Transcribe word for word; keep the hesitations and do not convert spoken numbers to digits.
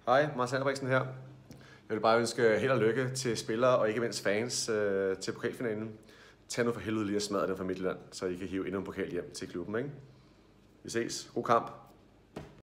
Hej, Martin Albrechtsen her. Jeg vil bare ønske held og lykke til spillere og ikke mindst fans øh, til pokalfinalen. Tag nu for helvede lige at smadre den fra Midtjylland, så I kan hive endnu en pokal hjem til klubben, ikke? Vi ses. God kamp.